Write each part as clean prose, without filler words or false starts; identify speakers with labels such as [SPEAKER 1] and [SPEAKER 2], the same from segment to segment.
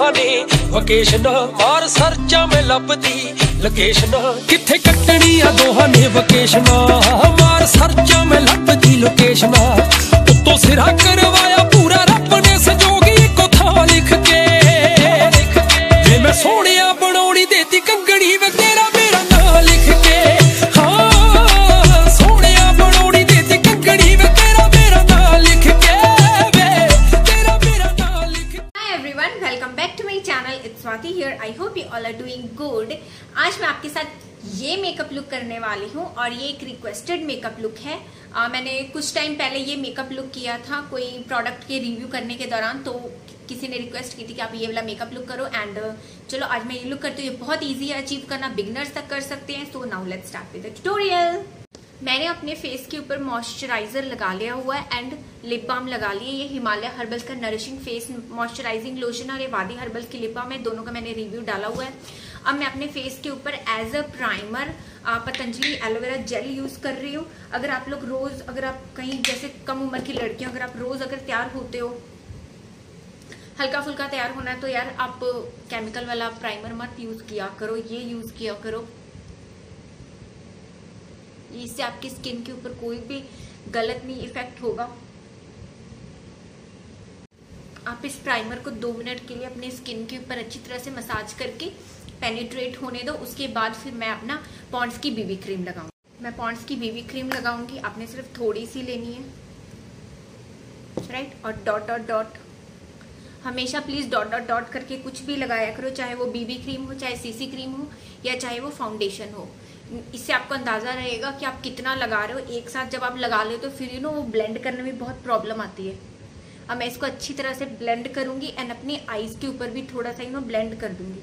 [SPEAKER 1] ने वकेशन मार सर्चा में लभदी लोकेशन किथे कटनी आ दोहां ने वकेशन मार सर्चा में लभदी लोकेशन उत्तों सिरा करवाया पूरा रब ने संजोगी को था लिख के जे मैं सोहणिया बनौनी देती कंगणी वे तेरा मेरा नाम लिख के हाँ सोहणिया बनौनी देती कंगणी वे तेरा मेरा नाम लिख के तेरा मेरा नाम लिख।
[SPEAKER 2] Hi everyone, welcome back to my channel. It's Swati here. I hope you all are doing good. आज मैं आपके साथ ये मेकअप लुक करने वाली हूँ और ये एक रिक्वेस्टेड मेकअप लुक है। मैंने कुछ टाइम पहले ये मेकअप लुक किया था कोई प्रोडक्ट के रिव्यू करने के दौरान, तो किसी ने रिक्वेस्ट की थी कि आप ये वाला मेकअप लुक करो एंड चलो आज मैं ये लुक करती हूँ। ये बहुत इजी है अचीव करना, बिगनर्स तक कर सकते हैं। So now let's start with the tutorial. मैंने अपने फेस के ऊपर मॉइस्चराइजर लगा लिया हुआ है एंड लिप बाम लगा लिया। ये हिमालय हर्बल्स का नरिशिंग फेस मॉइस्चराइजिंग लोशन और ये वादी हर्बल्स की लिप बाम है, दोनों का मैंने रिव्यू डाला हुआ है। अब मैं अपने फेस के ऊपर as a primer Patanjali aloe vera gel use कर रही हूँ। अगर आप लोग रोज, अगर आप कहीं जैसे कम उम्र की लड़कियां, अगर आप रोज अगर तैयार होते हो, हल्का फुल्का तैयार होना है, तो यार आप केमिकल वाला प्राइमर मत यूज किया करो, ये यूज किया करो। इससे आपकी स्किन के ऊपर कोई भी गलत नहीं इफेक्ट होगा। आप इस प्राइमर को 2 मिनट के लिए अपने स्किन के ऊपर अच्छी तरह से मसाज करके पेनिट्रेट होने दो। उसके बाद फिर मैं अपना पॉन्ड्स की बीबी क्रीम लगाऊंगी। मैं पॉन्ड्स की बीबी क्रीम लगाऊंगी, आपने सिर्फ थोड़ी सी लेनी है, राइट। और डॉट डॉट डॉट, हमेशा प्लीज डॉट डॉट डॉट करके कुछ भी लगाया करो, चाहे वो बीबी क्रीम हो, चाहे सीसी क्रीम हो, या चाहे वो फाउंडेशन हो। इससे आपको अंदाजा रहेगा कि आप कितना लगा रहे हो। एक साथ जब आप लगा ले तो फिर वो ब्लेंड करने में बहुत प्रॉब्लम आती है। अब मैं इसको अच्छी तरह से ब्लेंड करूंगी एंड अपनी आईज के ऊपर भी थोड़ा सा ब्लेंड कर दूंगी।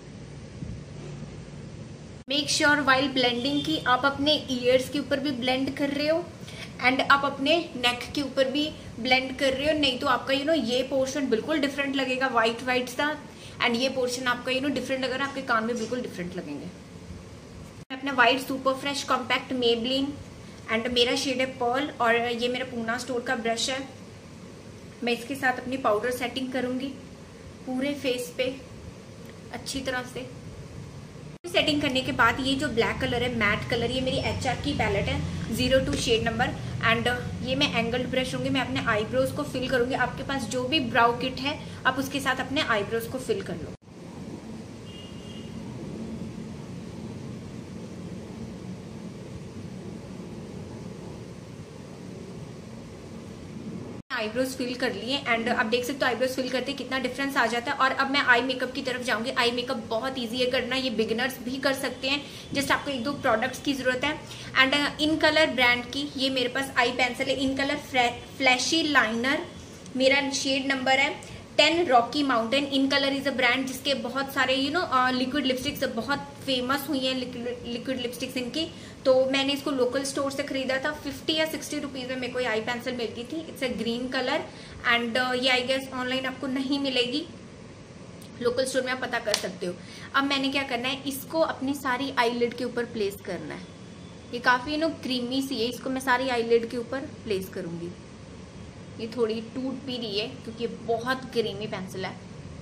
[SPEAKER 2] मेक श्योर वाइल ब्लेंडिंग की आप अपने ईयर्स के ऊपर भी ब्लेंड कर रहे हो एंड आप अपने नेक के ऊपर भी ब्लेंड कर रहे हो, नहीं तो आपका ये पोर्शन बिल्कुल डिफरेंट लगेगा व्हाइट व्हाइट सा, एंड ये पोर्शन आपका डिफरेंट लगेगा, आपके कान में बिल्कुल डिफरेंट लगेंगे। अपना white super fresh compact Maybelline and मेरा शेड है पर्ल और ये मेरा पूना स्टोर का ब्रश है। मैं इसके साथ अपनी पाउडर सेटिंग करूंगी पूरे फेस पे अच्छी तरह से। सेटिंग करने के बाद ये जो ब्लैक कलर है, मैट कलर, ये मेरी HR की पैलेट है 02 शेड नंबर एंड ये मैं एंगल्ड ब्रश होंगी। मैं अपने आईब्रोज को फिल करूंगी। आपके पास जो भी ब्राउ किट है आप उसके साथ अपने आईब्रोज को फिल कर लो। आईब्रोज फिल कर लिए एंड आप देख सकते हो आईब्रोज फिल करते कितना डिफरेंस आ जाता है। और अब मैं आई मेकअप की तरफ जाऊंगी। आई मेकअप बहुत इजी है करना, ये बिगिनर्स भी कर सकते हैं। जस्ट आपको 1-2 प्रोडक्ट्स की जरूरत है एंड इन कलर ब्रांड की ये मेरे पास आई पेंसिल है। इन कलर फ्लैशी लाइनर, मेरा शेड नंबर है 10 rocky mountain. Incolor is a brand जिसके बहुत सारे लिक्विड लिपस्टिक्स बहुत फेमस हुई हैं, लिक्विड लिपस्टिक्स इनकी। तो मैंने इसको लोकल स्टोर से खरीदा था। 50 या 60 रुपीज में मेरे को आई पेंसिल मिलती थी। It's a green colour and ये आई गेस ऑनलाइन आपको नहीं मिलेगी, लोकल स्टोर में आप पता कर सकते हो। अब मैंने क्या करना है, इसको अपनी सारी आईलिड के ऊपर प्लेस करना है। ये काफी क्रीमी सी है, इसको मैं सारी आईलिड के ऊपर प्लेस करूंगी। ये थोड़ी टूट भी रही है क्योंकि ये बहुत क्रीमी पेंसिल है।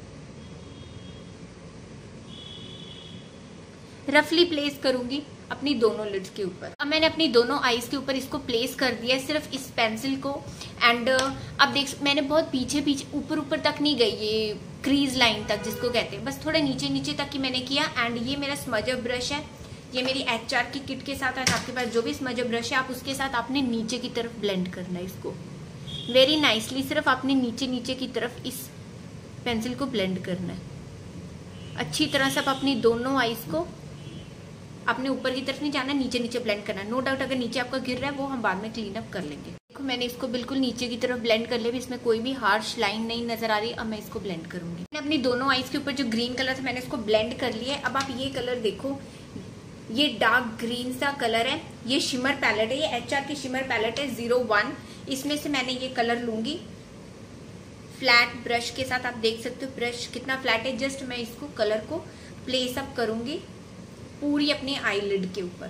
[SPEAKER 2] रफली प्लेस करूंगी अपनी दोनों लिड्स के ऊपर। अब मैंने अपनी दोनों आईज के ऊपर इसको प्लेस कर दिया है, सिर्फ इस पेंसिल को। एंड अब देख, मैंने बहुत पीछे पीछे ऊपर ऊपर तक नहीं गई, ये क्रीज लाइन तक जिसको कहते हैं, बस थोड़ा नीचे नीचे तक ही मैंने किया। एंड ये मेरा स्मजर ब्रश है, ये मेरी HR की किट के साथ है। आपके पास जो भी स्मजर ब्रश है आप उसके साथ आपने नीचे की तरफ ब्लेंड करना है इसको वेरी नाइसली। सिर्फ आपने नीचे नीचे की तरफ इस पेंसिल को ब्लेंड करना है अच्छी तरह से। आप अपनी दोनों आईज को, आपने ऊपर की तरफ नहीं जाना, नीचे नीचे ब्लेंड करना है। नो डाउट अगर नीचे आपका गिर रहा है वो हम बाद में क्लीन अप कर लेंगे। देखो मैंने इसको बिल्कुल नीचे की तरफ ब्लेंड कर लिया, इसमें कोई भी हार्श लाइन नहीं नजर आ रही। अब मैं इसको ब्लेंड करूंगी। मैंने अपनी दोनों आईज के ऊपर जो ग्रीन कलर था मैंने इसको ब्लेंड कर लिया है। अब आप ये कलर देखो, ये डार्क ग्रीन सा कलर है, ये शिमर पैलेट है, ये HR की शिमर पैलेट है 01। इसमें से मैंने ये कलर लूंगी फ्लैट ब्रश के साथ। आप देख सकते हो ब्रश कितना फ्लैट है। जस्ट मैं इसको कलर को प्लेस अप करूंगी पूरी अपनी आईलिड के ऊपर।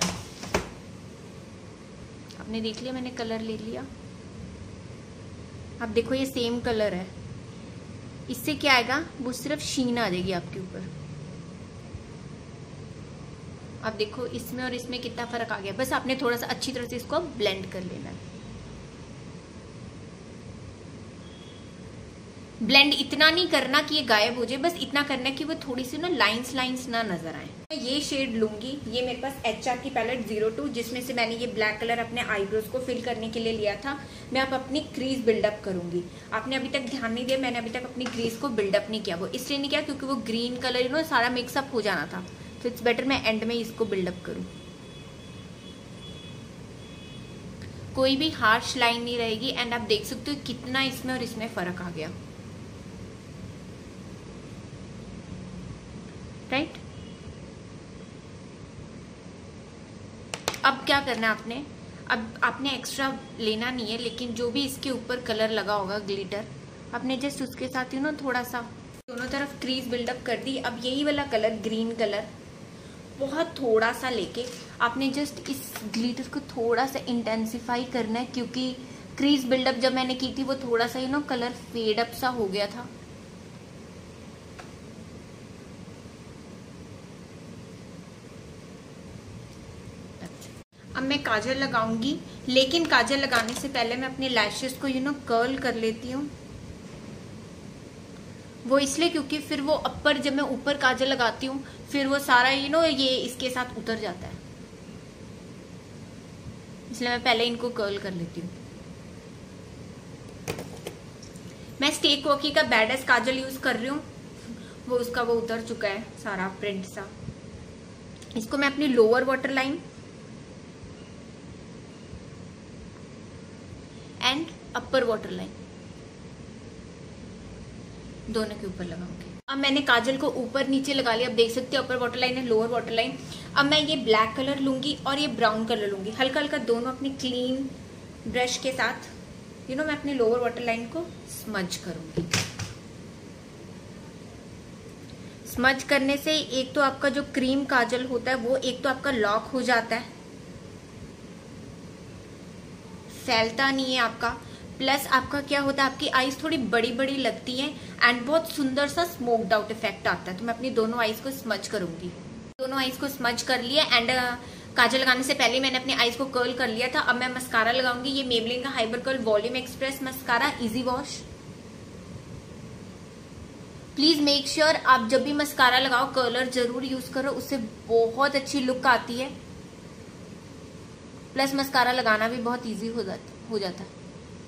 [SPEAKER 2] आपने देख लिया मैंने कलर ले लिया। अब देखो ये सेम कलर है, इससे क्या आएगा, वो सिर्फ शीन आ जाएगी आपके ऊपर। अब देखो इसमें और इसमें कितना फर्क आ गया। बस आपने थोड़ा सा अच्छी तरह से इसको ब्लेंड कर लेना है। ब्लेंड इतना नहीं करना कि ये गायब हो जाए, बस इतना करना है कि वो थोड़ी सी ना लाइंस ना नजर आए। मैं ये शेड लूंगी, ये मेरे पास HR की पैलेट 02, जिसमें से मैंने ये ब्लैक कलर अपने आईब्रोज को फिल करने के लिए लिया था। मैं अब अपनी क्रीज बिल्डअप करूंगी। आपने अभी तक ध्यान नहीं दिया, मैंने अभी तक अपनी क्रीज को बिल्डअप नहीं किया। वो इसलिए नहीं किया क्योंकि वो ग्रीन कलर सारा मिक्सअप हो जाना था, तो इट्स बेटर मैं एंड में इसको बिल्डअप करूं। कोई भी हार्श लाइन नहीं रहेगी। एंड आप देख सकते हो कितना इसमें और इसमें फर्क आ गया, राइट। अब क्या करना है आपने, अब आपने एक्स्ट्रा लेना नहीं है, लेकिन जो भी इसके ऊपर कलर लगा होगा ग्लिटर, आपने जस्ट उसके साथ थोड़ा सा दोनों तरफ क्रीज बिल्डअप कर दी। अब यही वाला कलर, ग्रीन कलर, बहुत थोड़ा सा लेके आपने जस्ट इस ग्लिटर को थोड़ा सा इंटेंसिफाई करना है, क्योंकि क्रीज बिल्डअप जब मैंने की थी वो थोड़ा सा कलर फेड अप सा हो गया था। अब मैं काजल लगाऊंगी, लेकिन काजल लगाने से पहले मैं अपने लैशेस को कर्ल कर लेती हूँ। वो इसलिए क्योंकि फिर वो अपर, जब मैं ऊपर काजल लगाती हूँ फिर वो सारा ये इसके साथ उतर जाता है, इसलिए मैं पहले इनको कर्ल कर लेती हूँ। मैं स्टे कॉकी का बैडस काजल यूज कर रही हूँ, वो उतर चुका है सारा प्रिंट सा। इसको मैं अपनी lower water line and upper water line दोनों के ऊपर लगाऊंगी। अब मैंने काजल को ऊपर नीचे लगा लिया। अब देख सकते हो अपर वाटर लाइन है, लोअर वाटर लाइन। अब मैं ये ब्लैक कलर लूंगी और ये ब्राउन कलर लूंगी, हल्का हल्का दोनों अपनी क्लीन ब्रश के साथ मैं अपनी लोअर वाटर लाइन को स्मज करूंगी। स्मज करने से एक तो आपका जो क्रीम काजल होता है वो एक तो आपका लॉक हो जाता है, फैलता नहीं है आपका, प्लस आपका क्या होता है, आपकी आईज थोड़ी बड़ी बड़ी लगती हैं एंड बहुत सुंदर सा स्मोक्ड आउट इफेक्ट आता है। तो मैं अपनी दोनों आईज को स्मज करूंगी। दोनों आईज को स्मज कर लिया एंड काजल लगाने से पहले मैंने अपनी आईज को कर्ल कर लिया था। अब मैं मस्कारा लगाऊंगी। ये मेबलिन का hyper curl volume express mascara easy wash. Please make sure आप जब भी मस्कारा लगाओ कर्लर जरूर यूज करो, उससे बहुत अच्छी लुक आती है, प्लस मस्कारा लगाना भी बहुत इजी हो जाता है।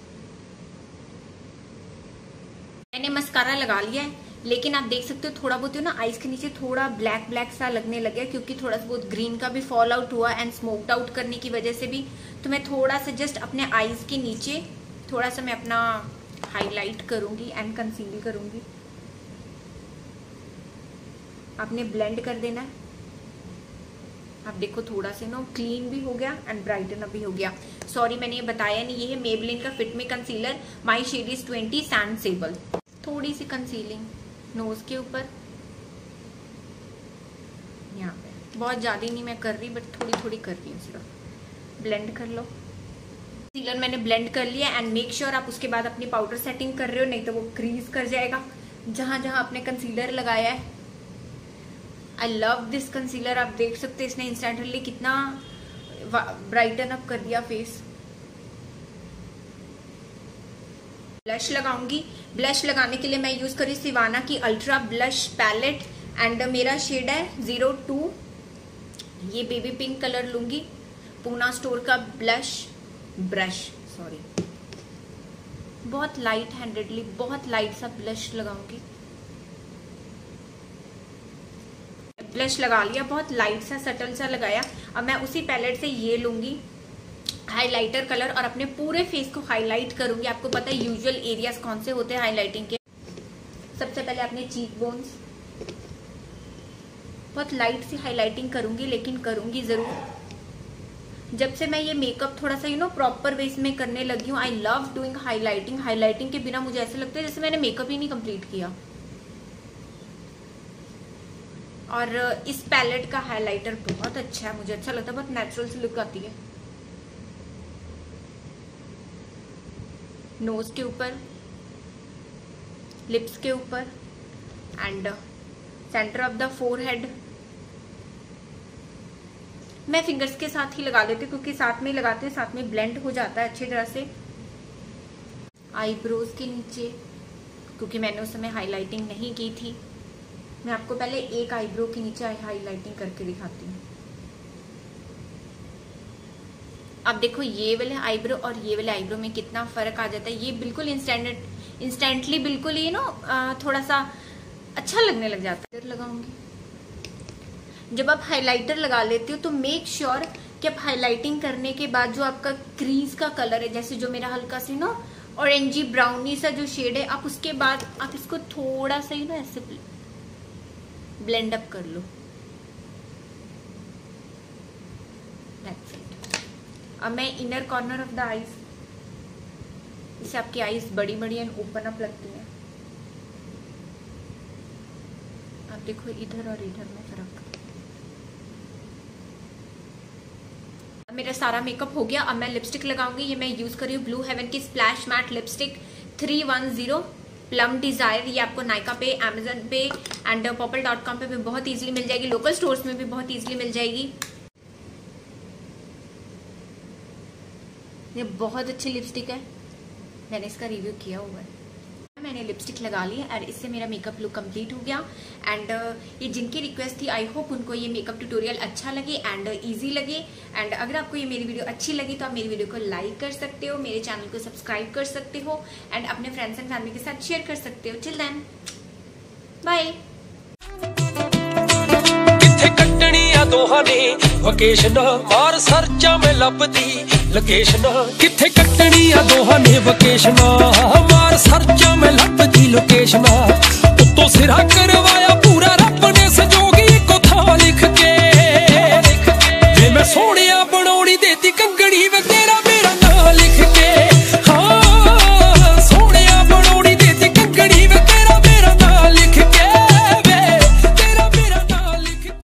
[SPEAKER 2] मैंने मस्कारा लगा लिया है, लेकिन आप देख सकते हो थोड़ा बहुत आईज के नीचे थोड़ा ब्लैक ब्लैक सा लगने लग गया, क्योंकि थोड़ा सा बहुत ग्रीन का भी फॉल आउट हुआ एंड स्मोक्ड आउट करने की वजह से भी। तो मैं थोड़ा सा जस्ट अपने आईज के नीचे थोड़ा सा मैं अपना हाईलाइट करूंगी एंड कंसील करूंगी। आपने ब्लेंड कर देना है। आप देखो थोड़ा से क्लीन भी हो गया एंड ब्राइटन अप भी हो गया। सॉरी मैंने ये बताया नहीं, ये है मेबलिन का fit me concealer, my shade is 20 sand sable. थोड़ी सी कंसीलिंग नोज के ऊपर, यहाँ पे बहुत ज्यादा नहीं मैं कर रही, बट थोड़ी थोड़ी कर रही हूँ, सिर्फ ब्लेंड कर लो। कंसीलर मैंने ब्लेंड कर लिया एंड मेक श्योर आप उसके बाद अपनी पाउडर सेटिंग कर रहे हो, नहीं तो वो क्रीज कर जाएगा जहां जहां आपने कंसीलर लगाया है। I love this concealer. आप देख सकते हैं इसने इंस्टेंटली कितना ब्राइटन अप कर दिया फेस। ब्लश लगाऊंगी। ब्लश लगाने के लिए मैं यूज करी सिवाना की अल्ट्रा ब्लश पैलेट एंड मेरा शेड है 02। ये बेबी पिंक कलर लूंगी। पूना स्टोर का ब्रश बहुत लाइट हैंडेडली बहुत लाइट सा ब्लश लगाऊंगी। ब्लश लगा लिया, बहुत लाइट सा सटल सा लगाया। अब मैं उसी पैलेट से ये लूंगी हाइलाइटर कलर और अपने पूरे फेस को हाईलाइट करूंगी। आपको पता है यूजुअल एरियाज कौन से होते हैं हाईलाइटिंग के। सबसे पहले अपने चीक बोन्स, बहुत लाइट सी हाईलाइटिंग करूंगी, लेकिन करूंगी जरूर। जब से मैं ये मेकअप थोड़ा सा प्रॉपर वे में करने लगी हूँ, I love doing highlighting. Highlighting के बिना मुझे ऐसे लगता है जैसे मैंने मेकअप ही नहीं कंप्लीट किया। और इस पैलेट का हाइलाइटर बहुत अच्छा है, मुझे अच्छा लगता है, बहुत नेचुरल सी लुक आती है। नोज के ऊपर लिप्स के ऊपर and centre of the forehead. मैं फिंगर्स के साथ ही लगा लेती हूँ क्योंकि साथ में लगाते हैं, साथ में ब्लेंड हो जाता है अच्छी तरह से। आईब्रोज के नीचे, क्योंकि मैंने उस समय हाईलाइटिंग नहीं की थी, मैं आपको पहले एक आईब्रो के नीचे हाईलाइटिंग करके दिखाती हूँ। अब देखो ये वाले आईब्रो और ये वाले आईब्रो में कितना फर्क आ जाता है। ये बिल्कुल इंस्टेंटली बिल्कुल ही थोड़ा सा अच्छा लगने लग जाता है। लगाऊंगी। जब आप हाइलाइटर लगा लेते हो तो मेक श्योर कि आप हाइलाइटिंग करने के बाद जो आपका क्रीज का कलर है, जैसे जो मेरा हल्का सी ऑरेंजी ब्राउनी सा जो शेड है, आप उसके बाद आप इसको थोड़ा सा ही ऐसे ब्लेंड अप कर लो। अब मैं inner corner of the eyes, इससे आपकी आईज बड़ी बड़ी एंड ओपन अप लगती है। आप देखो इधर और इधर में फर्क। मेरा सारा मेकअप हो गया। अब मैं लिपस्टिक लगाऊंगी। ये मैं यूज कर रही हूँ ब्लू हेवन की splash matte lipstick 310 plum desire. ये आपको नायका पे, अमेजन पे एंड पर्पल.com पे भी बहुत इजीली मिल जाएगी। लोकल स्टोर्स में भी बहुत इजीली मिल जाएगी। ये बहुत अच्छी लिपस्टिक है, मैंने इसका रिव्यू किया हुआ है। मैंने लिपस्टिक लगा ली और इससे मेरा मेकअप लुक कंप्लीट हो गया। एंड ये जिनकी रिक्वेस्ट थी, आई होप उनको ये मेकअप ट्यूटोरियल अच्छा लगे एंड इजी लगे। एंड अगर आपको ये मेरी वीडियो अच्छी लगी तो आप मेरी वीडियो को लाइक कर सकते हो, मेरे चैनल को सब्सक्राइब कर सकते हो एंड अपने फ्रेंड्स एंड फैमिली के साथ शेयर कर सकते हो। Till then bye.
[SPEAKER 1] दोहां ने वकेशन मार सर्चा में लभदी लोकेशन, किथे कट्टनी आ दोहां ने वकेशन मार सर्चा में